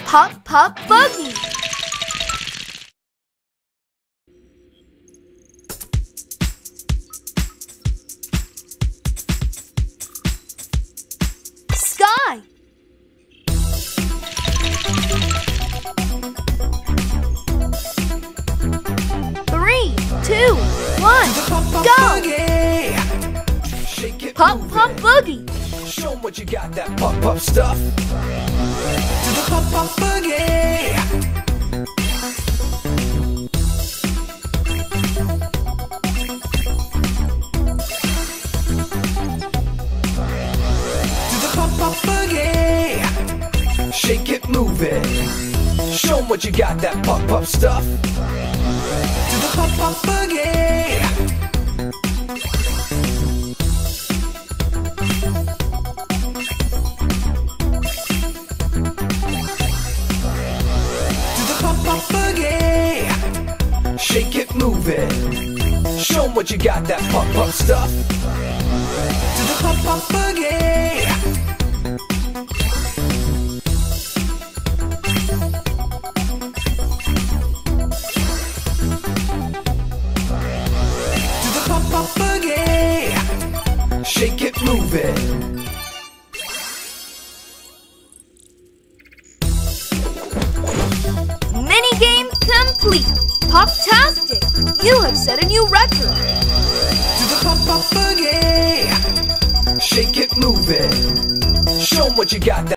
Pup, pup, boogie. Skye. 3, 2, 1, go! Pup, pup, boogie. Show 'em what you got, that pup pup stuff. To the pup pup boogie. To the pup pup boogie. Shake it, move it. Show 'em what you got, that pup pup stuff. To the pup pup boogie. Shake it, move it. Show 'em what you got, that pup pup stuff. To the pup pup boogie. To the pup pup boogie. Shake it, move it. Minigame complete. Pop-tastic! You have set a new record. To the pup pup boogie. Shake it, move it. Show 'em what you got.